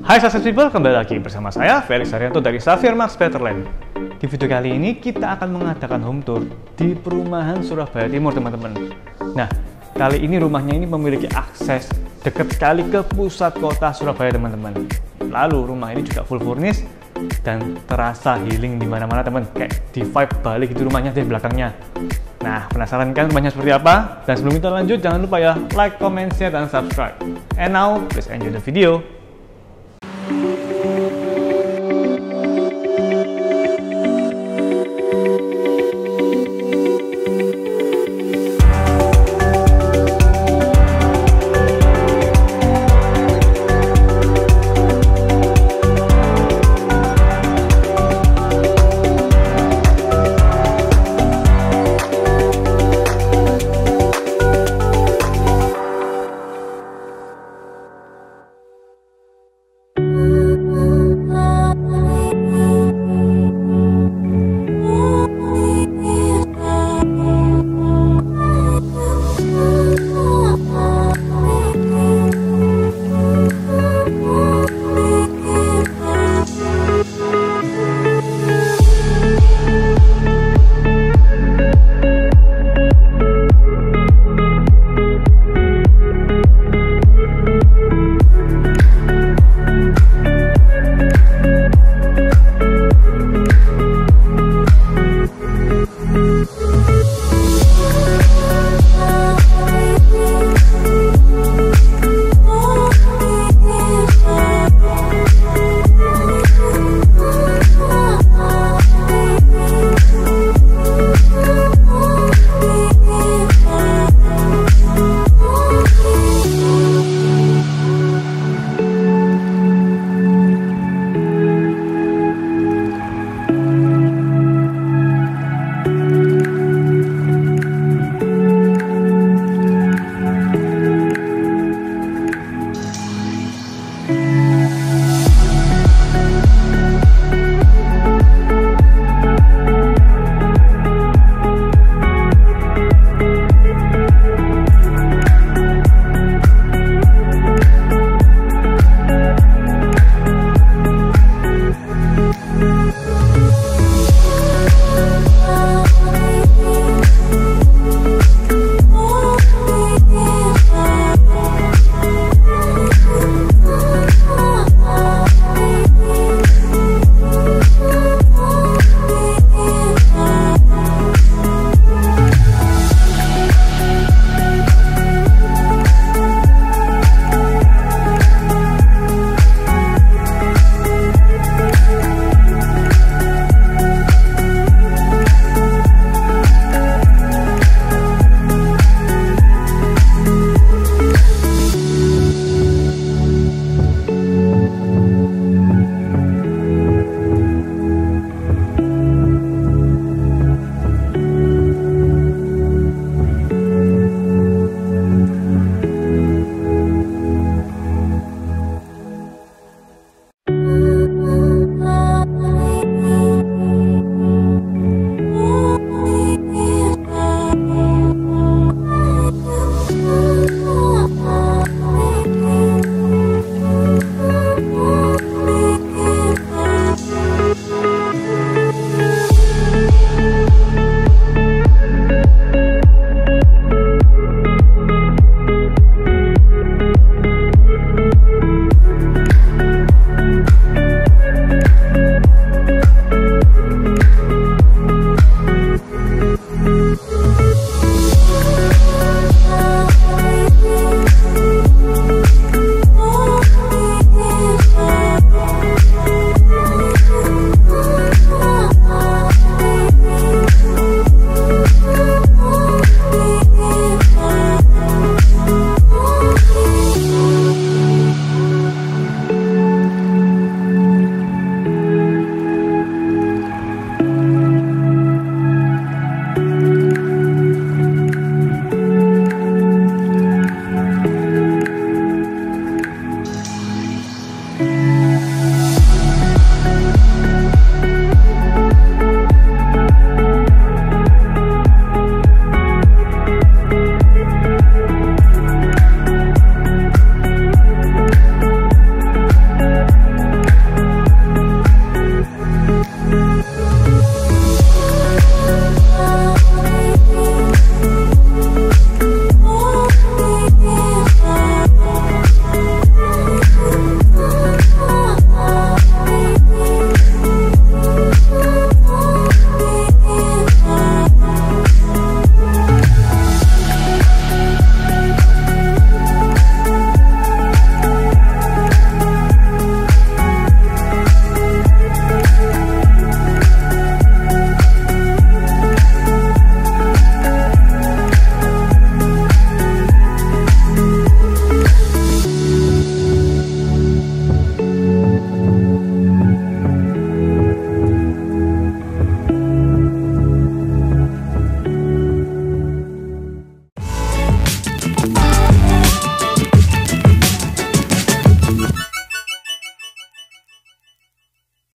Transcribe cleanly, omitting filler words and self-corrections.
Hai Success People, kembali lagi bersama saya Felix Haryanto dari Xavier Max Betterland. Di video kali ini kita akan mengadakan home tour di perumahan Surabaya Timur, teman-teman. Nah, kali ini rumahnya ini memiliki akses dekat sekali ke pusat kota Surabaya, teman-teman. Lalu rumah ini juga full furnished dan terasa healing di mana-mana, teman. Kayak di vibe balik itu rumahnya di belakangnya. Nah, penasaran kan rumahnya seperti apa? Dan sebelum kita lanjut, jangan lupa ya like, comment, share, dan subscribe. And now, please enjoy the video.